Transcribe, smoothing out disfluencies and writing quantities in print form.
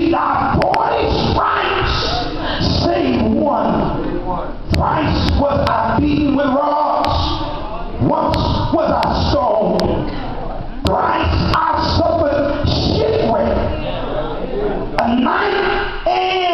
received our 40 stripes, save one. Thrice was I beaten with rods, once was I stoned, thrice I suffered shipwreck, a night and